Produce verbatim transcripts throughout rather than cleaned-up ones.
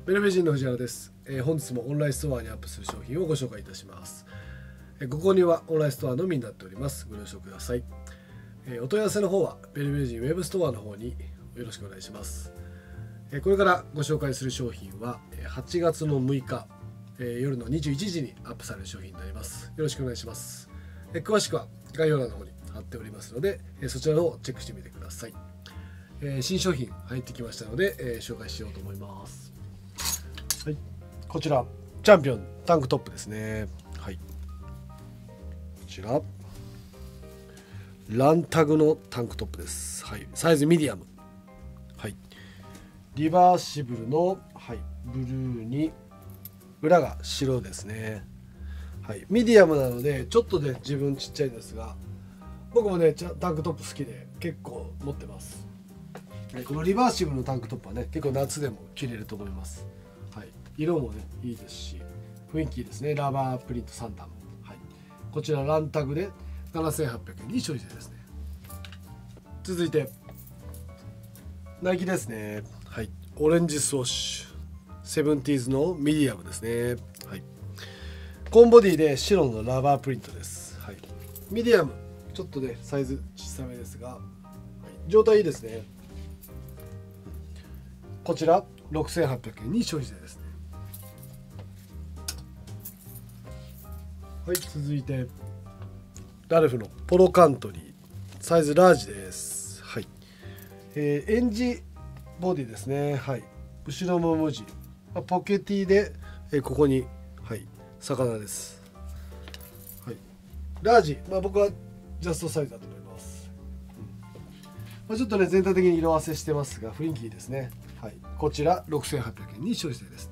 ベルベ人の藤原です、えー、本日もオンラインストアにアップする商品をご紹介いたします。えー、ご購入はオンラインストアのみになっております。ご了承ください。えー、お問い合わせの方はベルベ人ウェブストアの方によろしくお願いします。えー、これからご紹介する商品ははちがつのむいか、えー、夜のにじゅういちじにアップされる商品になります。よろしくお願いします。えー、詳しくは概要欄の方に貼っておりますので、えー、そちらの方をチェックしてみてください。えー、新商品入ってきましたので、えー、紹介しようと思います。はい、こちらチャンピオンタンクトップですね。はい、こちらランタグのタンクトップです。はい、サイズミディアム。はい、リバーシブルの、はい、ブルーに裏が白ですね。はい、ミディアムなのでちょっとね自分ちっちゃいですが、僕もねタンクトップ好きで結構持ってます。はい、このリバーシブルのタンクトップはね結構夏でも着れると思います。はい、色もねいいですし雰囲気いいですね。ラバープリントさんだん、はい、こちらランタグでななせんはっぴゃくえんに消費税ですね。続いてナイキですね。はい、オレンジスウォッシュセブンティーズのミディアムですね。はい、コーンボディで白のラバープリントです。はい、ミディアムちょっとねサイズ小さめですが、はい、状態いいですね。こちらろくせんはっぴゃくえんに消費税ですね。はい、続いてラルフのポロカントリーサイズラージです。はい、えー、エンジボディですね。はい、後ろも無地、ポケティで、えー、ここに、はい、魚です。はい、ラージ、まあ、僕はジャストサイズだと思います。うんまあ、ちょっとね全体的に色あせしてますが雰囲気いいですね。はい、こちらろくせんはっぴゃくえんに消費税ですね。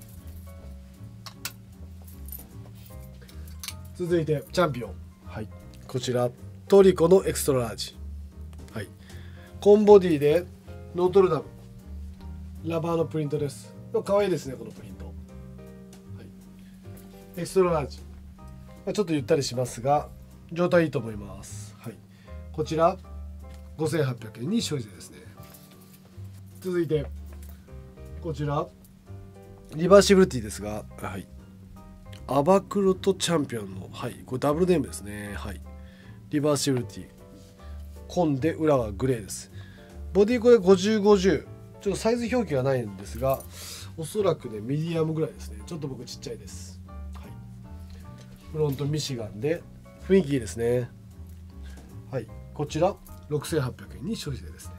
続いてチャンピオン、はい、こちらトリコのエクストララージ、はい、コンボディでノートルダムラバーのプリントです。可愛いですねこのプリント。はい、エクストララージ、まあ、ちょっとゆったりしますが状態いいと思います。はい、こちらごせんはっぴゃくえんに消費税ですね。続いてこちらリバーシブルティですが、はい、アバクロとチャンピオンの、はい、これダブルネームですね。はい、リバーシブルティ紺で裏はグレーです。ボディこれごじゅうごじゅう、ちょっとサイズ表記がないんですがおそらくねミディアムぐらいですね。ちょっと僕ちっちゃいです。はい、フロントミシガンで雰囲気いいですね。はい、こちらろくせんはっぴゃくえんに消費税ですね。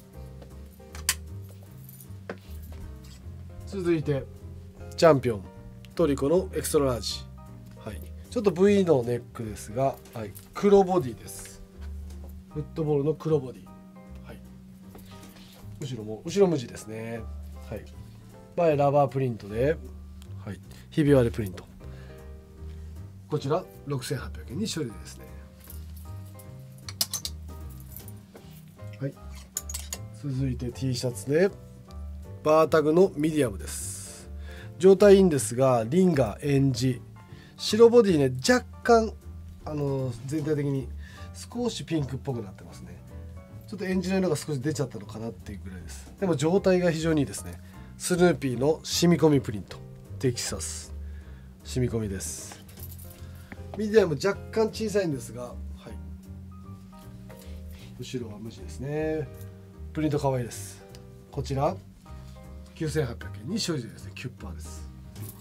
続いてチャンピオントリコのエクストララージ、はい、ちょっと V のネックですが、はい、黒ボディです。フットボールの黒ボディ、はい、後ろも後ろ無地ですね。はい、前ラバープリントで、はい、ひび割れプリント、こちらろくせんはっぴゃくえんに消費税ですね。はい、続いて T シャツでバータグのミディアムです。状態いいんですがリンガーエンジ白ボディね若干あの全体的に少しピンクっぽくなってますね。ちょっとエンジの色が少し出ちゃったのかなっていうぐらいです。でも状態が非常にいいですね。スヌーピーの染み込みプリントテキサス染み込みです。ミディアム若干小さいんですが、はい、後ろは無地ですね。プリント可愛いです。こちらきゅうせんはっぴゃくえんに消費税ですね。キュッパーです。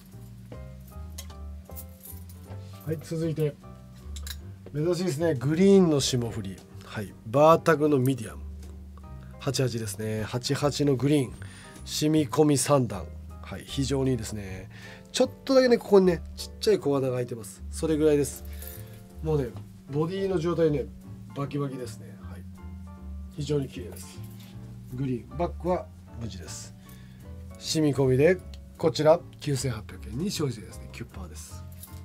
はい、続いて珍しいですねグリーンの霜降り、はい、バータグのミディアムはちじゅうはちですね。はちじゅうはちのグリーン染み込みさんだん、はい、非常にいいですね。ちょっとだけねここにねちっちゃい小穴が開いてます。それぐらいです。もうねボディの状態ねバキバキですね。はい、非常に綺麗です。グリーンバックは無地です。染み込みでこちらきゅうせんはっぴゃくえんに消費税ですね。キュッパーです。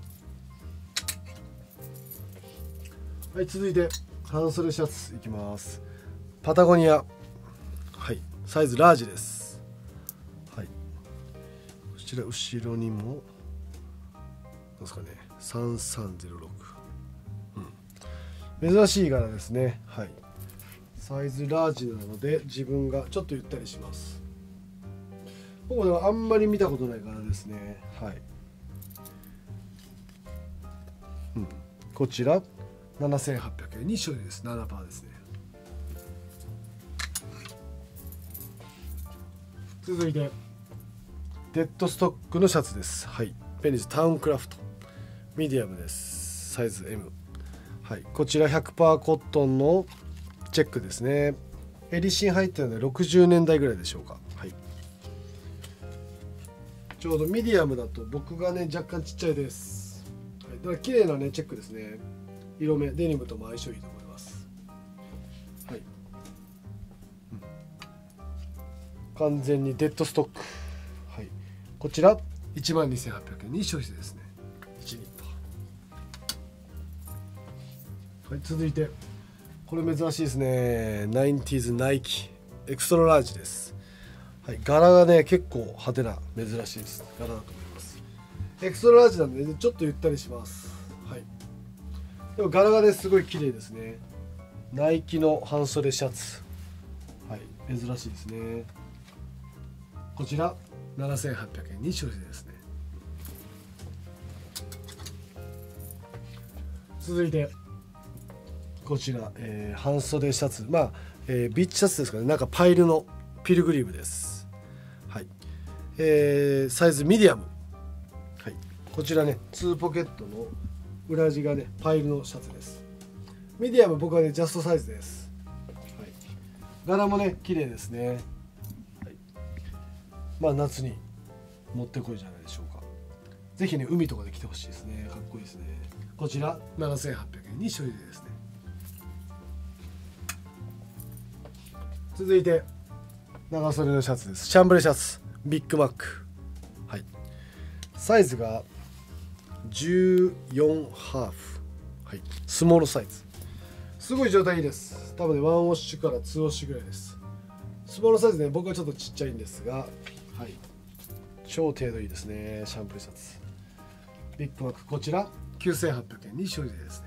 はい、続いて半袖シャツいきます。パタゴニア、はい、サイズラージです。はい、こちら後ろにもなんですかねさんさんぜろろく、うん、珍しい柄ですね。はい、サイズラージなので自分がちょっとゆったりします。 僕もでもあんまり見たことない柄ですね。はい、うん、こちらななせんはっぴゃくえんに勝利です。 ななパーセント ですね。続いてデッドストックのシャツです。はい、ペニズタウンクラフトミディアムです。サイズ エム。 はい、こちら ひゃくパーセント コットンのチェックですね。襟芯入ってるのでろくじゅうねんだいぐらいでしょうか。はい、ちょうどミディアムだと僕がね若干ちっちゃいです。はい、だから綺麗なねチェックですね。色目デニムとも相性いいと思います。はい、うん、完全にデッドストック。はい、こちら いちまんにせんはっぴゃくえんに消費税ですね。いちニッパー。はい、続いてこれ珍しいですね。ナインティーズナイキエクストララージです。はい、柄がね結構派手な珍しいです柄だと思います。エクストララージなんで、ね、ちょっとゆったりします。はい、でも柄がねすごい綺麗ですね。ナイキの半袖シャツ、はい、珍しいですね。こちらななせんはっぴゃくえんに消費税ですね。続いてこちら、えー、半袖シャツ、まあ、えー、ビーチシャツですかね。なんかパイルのピルグリーブです。はい、えー、サイズミディアム。はい、こちらねツーポケットの裏地がねパイルのシャツです。ミディアム僕はねジャストサイズです。はい、柄もね綺麗ですね。はい、まあ夏にもってこいじゃないでしょうか。ぜひね海とかで着てほしいですね。かっこいいですね。こちらななせんはっぴゃくえんに消費税ですね。続いて長袖のシャツです。シャンブレシャツビッグマック。はい、サイズがじゅうよんハーフ。はい、スモールサイズ。すごい状態いいです。多分ねワンウォッシュからツーウォッシュぐらいです。スモールサイズね僕はちょっとちっちゃいんですが、はい、超程度いいですね。シャンプーシャツビッグマック。こちらきゅうせんはっぴゃくえんに消費税ですね。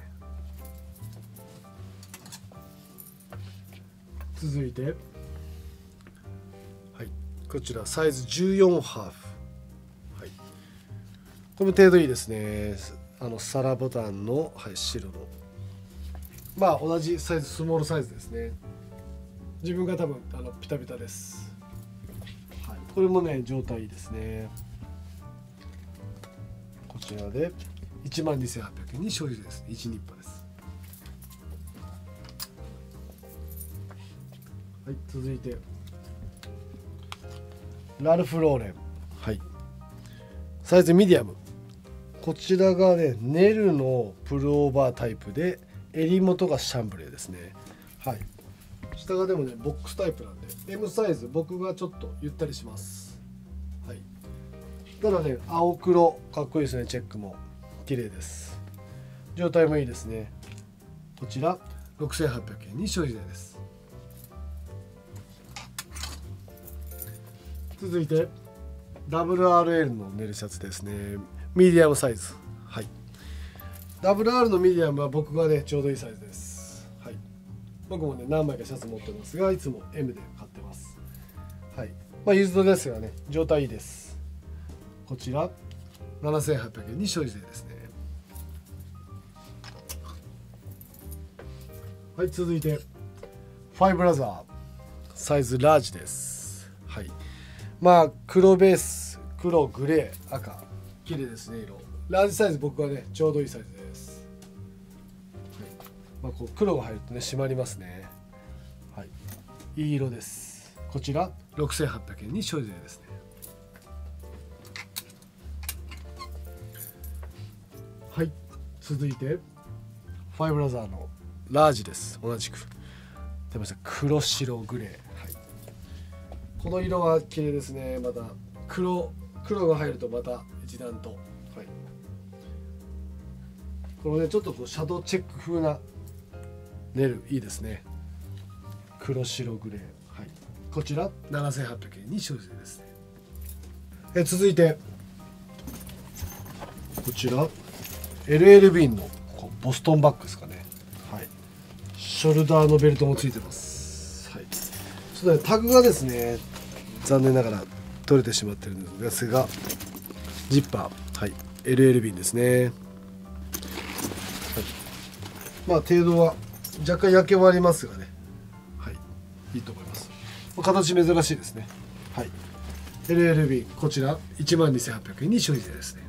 続いて、はい、こちらサイズじゅうよんハーフ。はい、これも程度いいですね。あのサラボタンの、はい、白のまあ同じサイズスモールサイズですね。自分が多分あのピタピタです。はい、これもね状態いいですね。こちらで いちまんにせんはっぴゃくえんに消費税です。いちニッパです。はい、続いてラルフローレン。はい、サイズミディアム。こちらがねネルのプルオーバータイプで襟元がシャンブレーですね。はい、下がでもねボックスタイプなんで エム サイズ。僕がちょっとゆったりします。はい、ただね青黒かっこいいですね。チェックも綺麗です。状態もいいですね。こちらろくせんはっぴゃくえんに消費税です。続いて ダブリューアールエル のネルシャツですね。ミディアムサイズ。はい、ダブリューアール のミディアムは僕がねちょうどいいサイズです。はい、僕もね何枚かシャツ持ってますがいつも エム で買ってます。はい、まあユーズドですがね状態いいです。こちらななせんはっぴゃくえんに消費税ですね。はい、続いてファイブラザーサイズラージです。はい、まあ黒ベース黒グレー赤綺麗ですね。色ラージサイズ僕はねちょうどいいサイズです。はい、まあ、こう黒が入るとね締まりますね。はい、いい色です。こちらろくせんはっぴゃくえんに消費税ですね。はい、続いてファイブラザーのラージです。同じく出ました黒白グレー。はい、この色は綺麗ですね。また黒黒が入るとまた一段と、はい、このねちょっとこうシャドーチェック風なネルいいですね。黒白グレー。はい、こちらななせんはっぴゃくえんに消費税ですね。え続いてこちら エルエルビー のこうボストンバッグですかね。はい、ショルダーのベルトもついてます。はい、ちょっとねタグがですね残念ながら取れてしまってるんですが、ジッパー、はい、エルエル 瓶ですね、はい、まあ程度は若干焼けはありますがね、はい、いいと思います。形珍しいですね。はい、エルエル 瓶、こちら いちまんにせんはっぴゃくえんに消費税ですね。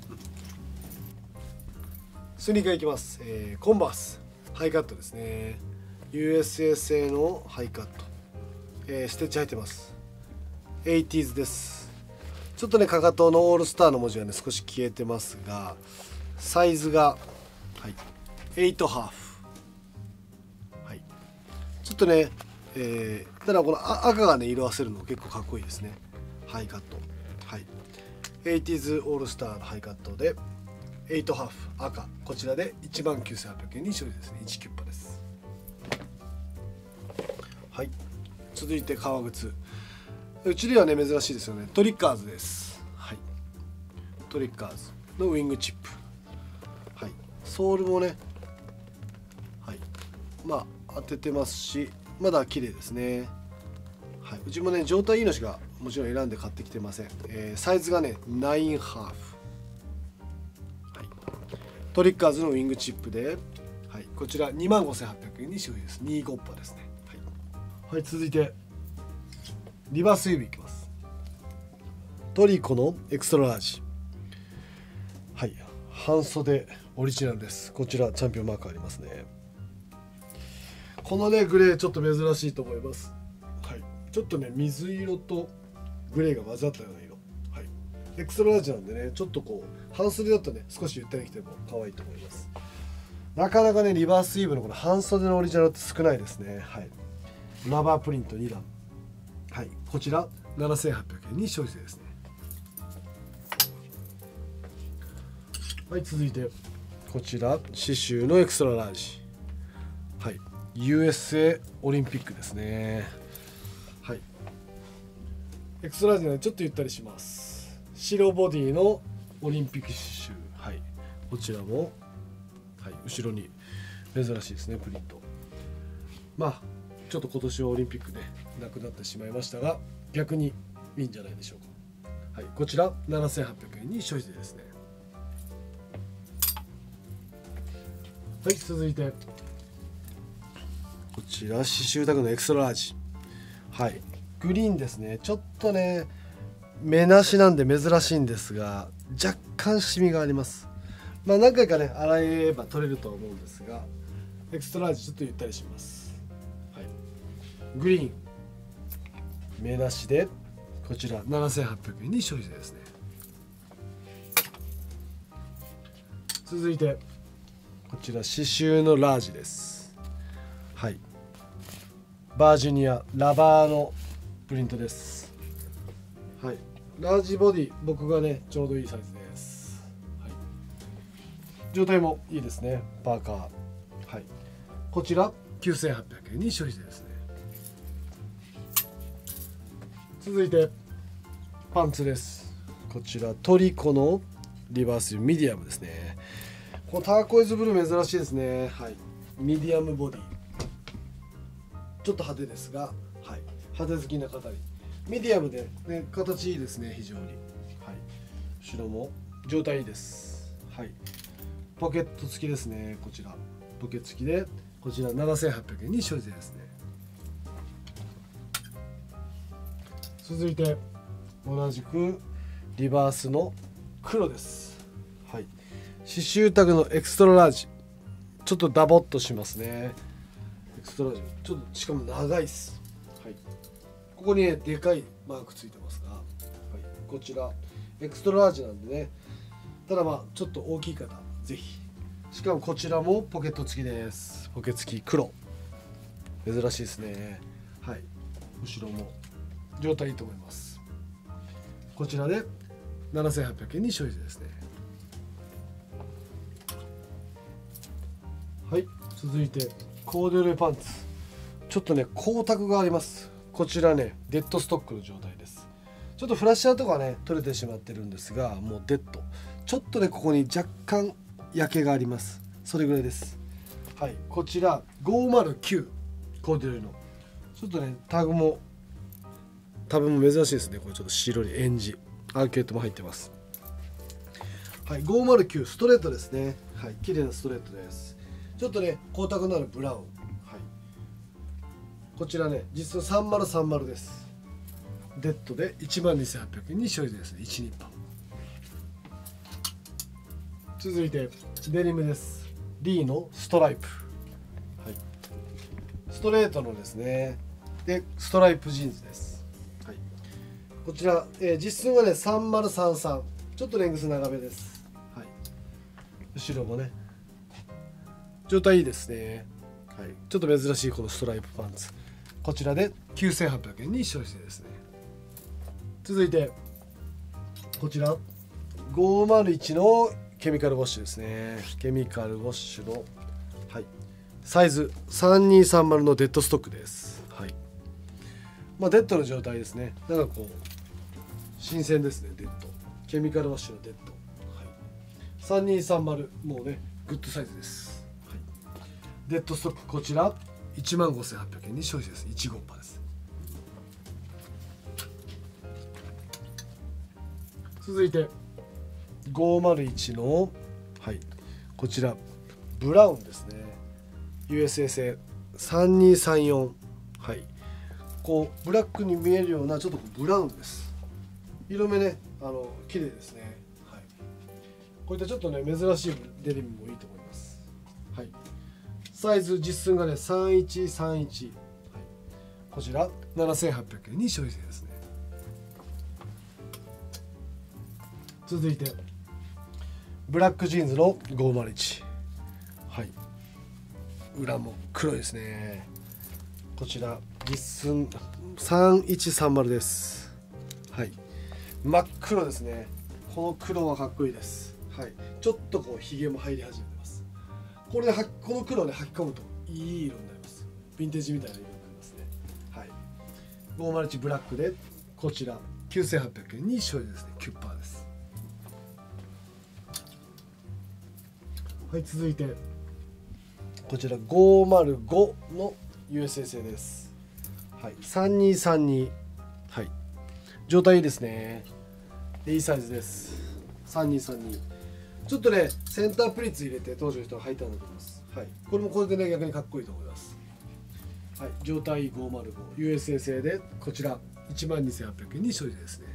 スニーカーいきます、えー、コンバースハイカットですね。 ユーエスエー 製のハイカット、えー、ステッチ入ってます。エイティーズです。ちょっとねかかとのオールスターの文字がね少し消えてますが、サイズが、はい、エイトハーフ、はい、ちょっとね、えー、ただこの赤がね色あせるの結構かっこいいですね。ハイカット、はい、エイティーズオールスターのハイカットでエイトハーフ赤、こちらで いちまんきゅうせんはっぴゃくえんに消費ですね。いちキュッパです。はい、続いて革靴、うちではね珍しいですよね。トリッカーズです。はい、トリッカーズのウィングチップ、はい、ソールもね、はい、まあ当ててますし、まだ綺麗ですね。はい、うちもね状態いいのしかもちろん選んで買ってきてません。えー、サイズがねナインハーフ、はい、トリッカーズのウィングチップで、はい、こちら にまんごせんはっぴゃくえんに消費です。にゴッパですね。はい、はい、続いてリバースウィーブいきます。トリコのエクストララージ、はい、半袖オリジナルです。こちらチャンピオンマークありますね。このねグレーちょっと珍しいと思います。はい、ちょっとね水色とグレーが混ざったような色、はい、エクストララージなんでね、ちょっとこう半袖だとね少しゆったり着ても可愛いと思います。なかなかねリバースウィーブのこの半袖のオリジナルって少ないですね。はい、ラバープリントに段、はい、こちらななせんはっぴゃくえんに消費税ですね。はい、続いてこちら刺繍のエクストララージ、はい、ユーエスエー オリンピックですね。はい、エクストララージでちょっとゆったりします。白ボディのオリンピック刺繍、はい、こちらも、はい、後ろに珍しいですねプリント。まあちょっと今年はオリンピックねなくなってしまいましたが、逆にいいんじゃないでしょうか。はい、こちらななせんはっぴゃくえんに消費税ですね。はい、続いてこちら刺繍タグのエクストララージ、はい、グリーンですね。ちょっとね目なしなんで珍しいんですが、若干シミがあります。まあ何回かね洗えば取れると思うんですが、エクストララージちょっとゆったりします。はい、グリーン目なしでこちらななせんはっぴゃくえんに消費税ですね。続いてこちら刺繍のラージです。はい、バージニアラバーのプリントです。はい、ラージボディ僕がねちょうどいいサイズです。はい、状態もいいですね。パーカー、はい、こちらきゅうせんはっぴゃくえんに消費税ですね。続いてパンツです。こちらトリコのリバースミディアムですね。このターコイズブルー珍しいですね。はい、ミディアムボディ、ちょっと派手ですが、はい、派手好きな方にミディアムで、ね、形いいですね非常に。はい、後ろも状態いいです。はい、ポケット付きですね。こちらポケ付きでこちらななせんはっぴゃくえんに消費税ですね。続いて同じくリバースの黒です。はい、刺繍タグのエクストララージ、ちょっとダボっとしますね。エクストララージちょっとしかも長いです。はい、ここにねでかいマークついてますが、はい、こちらエクストララージなんでね、ただまあちょっと大きい方ぜひ。しかもこちらもポケット付きです。ポケ付き黒、珍しいですね。はい、後ろも状態いいと思います。こちらでななせんはっぴゃくえんに消費税ですね。はい、続いてコーデュロイパンツ、ちょっとね光沢があります。こちらねデッドストックの状態です。ちょっとフラッシャーとかね取れてしまってるんですが、もうデッド、ちょっとねここに若干焼けがあります。それぐらいです。はい、こちらごーまるきゅうコーデュロイのちょっとねタグも多分珍しいですね。これちょっと白にエンジアーケードも入ってます。はい、ごーまるきゅうストレートですね。はい、綺麗なストレートです。ちょっとね光沢のあるブラウン、はい、こちらね実質さんまるさんまるです。デッドでいちまんにせんはっぴゃくえんに消費税ですね。いちニッパー。続いてデニムです。リーのストライプ、はい、ストレートのですね。でストライプジーンズです。はい、こちら、えー、実寸はねさんまるさんさん、ちょっとレングス長めです。はい、後ろもね状態いいですね。はい、ちょっと珍しいこのストライプパンツ、こちらできゅうせんはっぴゃくえんに消費税ですね。続いてこちらごーまるいちのケミカルウォッシュですね。ケミカルウォッシュの、はい、サイズさんにーさんまるのデッドストックです。はい、まあ、デッドの状態ですね。なんかこう新鮮ですね。デッドケミカルウォッシュのデッド、はい、さんにーさんまるもうねグッドサイズです。はい、デッドストックこちらいちまんごせんはっぴゃくえんに消費税です。いち号パーです。続いてごーまるいちの、はい、こちらブラウンですね。 ユーエスエー 製さんにーさんよん、はい、こうブラックに見えるようなちょっとブラウンです。色目ねあの綺麗ですね。はい、こういったちょっとね珍しいデニムもいいと思います。はい、サイズ実寸がねさんいちさんいち、はい、こちらななせんはっぴゃくえんに消費税ですね。続いてブラックジーンズのごーまるいち、はい、裏も黒いですね。こちら実寸さんいちさんまるです。はい、真っ黒ですね。この黒はかっこいいです。はい、ちょっとこうひげも入り始めてます。これではこの黒をね履き込むといい色になります。ヴィンテージみたいな色になりますね。はい、ごーまるいちブラックでこちらきゅうせんはっぴゃくえんに消費ですね。きゅうパーセントです。はい、続いてこちらごーまるごの ユーエスエー 製です。はい、さんにーさんに、はい、状態いいですね。いいサイズです。さんにーさんに、ちょっとねセンタープリッツ入れて当時の人が履いたんだと思います。はい、これもこれでね逆にかっこいいと思います。はい、状態ごーまるご ユーエスエー 製でこちらいちまんにせんはっぴゃくえんに消費税ですね。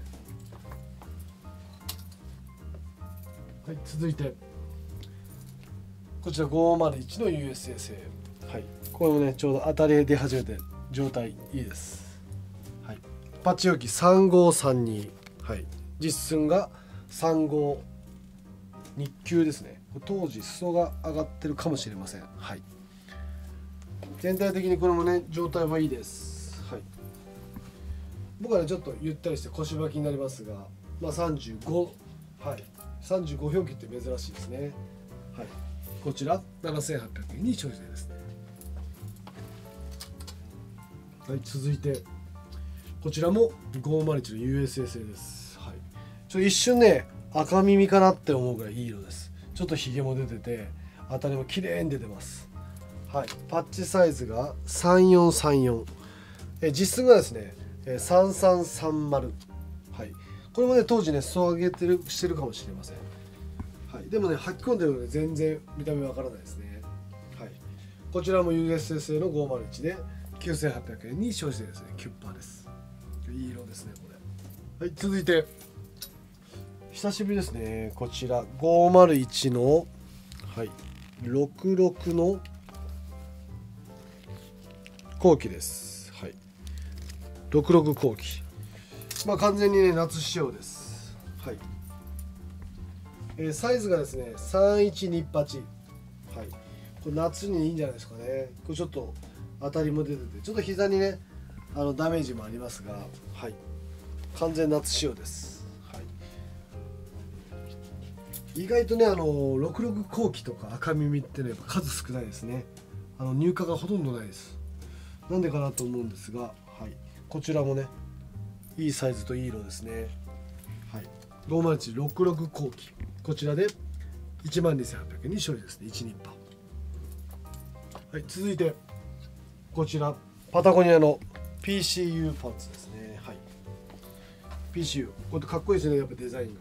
はい、続いてこちらごーまるいちの ユーエスエー 製、はい、これもねちょうど当たり出始めて状態いいです。はい、パッチ容器さんごーさんに、はい、実寸がさんごー日給ですね。当時裾が上がってるかもしれません。はい、全体的にこれもね状態はいいです。はい、僕はねちょっとゆったりして腰巻きになりますが、まあ、さんじゅうご、はい、さんじゅうご表記って珍しいですね。はい、こちらななせんはっぴゃくえんに消費税ですね。はい、続いてこちらもごーまるいちの ユーエスエー 製です。はい、ちょ一瞬ね赤耳かなって思うぐらいいい色です。ちょっとひげも出てて当たりも綺麗に出てます。はい、パッチサイズがさんよんさんよん、え実寸がですねさんさんさんまる、はい、これもね当時ね裾上げてるしてるかもしれません。はい、でもね履き込んでるので全然見た目わからないですね。はい、こちらも ユーエスエー 製のごーまるいちできゅうせんはっぴゃくえんに消費税ですね。きゅうパーセントです。いい色ですねこれ。はい、続いて久しぶりですね。こちらごーまるいちの、はい、ろくろくの後期です。はい、ろくろく後期、まあ完全にね夏仕様です。はい、えー、サイズがですねさんいちにはち、はい、これ夏にいいんじゃないですかね。これちょっと当たりも出ててちょっと膝にねあのダメージもありますが、はい、完全夏仕様です。はい、意外とねあのろくろく後期とか赤耳ってねやっぱ数少ないですね。あの入荷がほとんどないです。なんでかなと思うんですが、はい、こちらもねいいサイズといい色ですね。はい、ごーまるいちろくろく後期、こちらでいちまんにせんはっぴゃくえんに消費ですね。いちニッパー。はい、続いてこちらパタゴニアの ピーシーユー パンツですね。はい、 ピーシーユー これかっこいいですね、やっぱデザインが。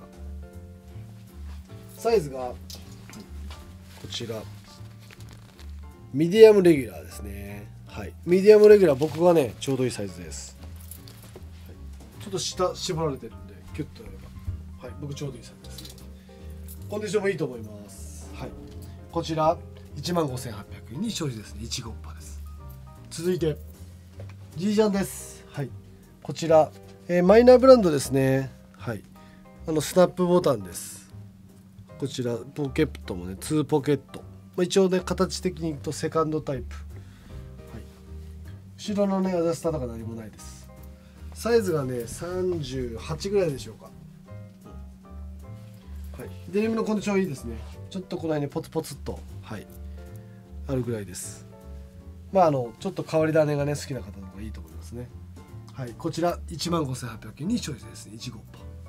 サイズがこちらミディアムレギュラーですね。はい、ミディアムレギュラー僕がねちょうどいいサイズです。はい、ちょっと下絞られてるんでキュッとやれば、はい、僕ちょうどいいサイズですね。コンディションもいいと思います。はい、こちらいちまんごせんはっぴゃくえんに消費ですね。いちごっぱです。続いて G ジャンです。はい、こちら、えー、マイナーブランドですね。はい、あのスナップボタンです。こちらポケットもねツーポケット、まあ、一応ね形的に言うとセカンドタイプ、はい、後ろのねアジャスターとか何もないです。サイズがねさんじゅうはちぐらいでしょうか。はい、デニムのコンディションいいですね。ちょっとこの辺にポツポツっと、はい、あるぐらいです。まああのちょっと変わり種がね好きな方とかいいと思いますね。はい、こちらいちまんごせんはっぴゃくえんに消費ですね。いちごっ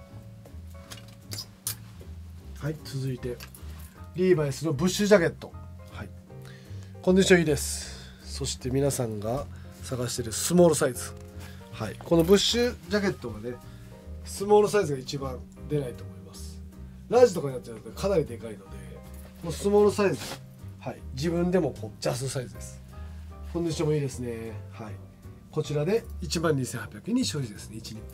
ぱ。はい、続いてリーバイスのブッシュジャケット、はい、コンディションいいです。そして皆さんが探しているスモールサイズ、はい、このブッシュジャケットはねスモールサイズが一番出ないと思います。ラージとかになっちゃうとかなりでかいので、このスモールサイズ、はい、自分でもこうジャストサイズです。コンディションもいいですね。はい、こちらでいちまんにせんはっぴゃくえんに消費ですね。いちニッ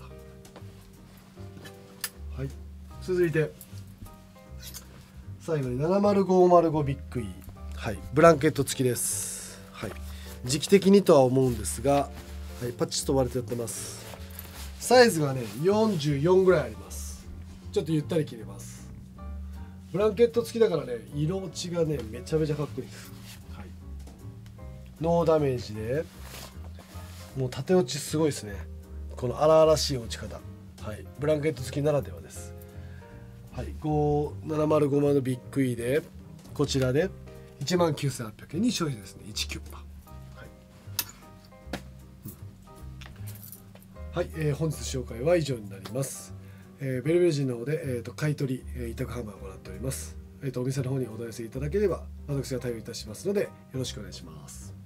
パー。はい、続いて最後にななまるごまるごビッグ E、はい、ブランケット付きです。はい、時期的にとは思うんですが、はい、パチッと割れてやってます。サイズがねよんじゅうよんぐらいあります。ちょっとゆったり着れます。ブランケット付きだからね色落ちがねめちゃめちゃかっこいいです。はい、ノーダメージでもう縦落ちすごいですね。この荒々しい落ち方、はい、ブランケット付きならではです。はい、ななまるごまのビッグ E でこちらでいちまんきゅうせんはっぴゃくえんに消費ですね。いちキュッパ。はい、うんはい、えー、本日紹介は以上になります。えー、ベルベル人の方で、えー、と買い取り、えー、委託販売を行っております。えー、とお店の方にお問い合わせいただければ私が対応いたしますのでよろしくお願いします。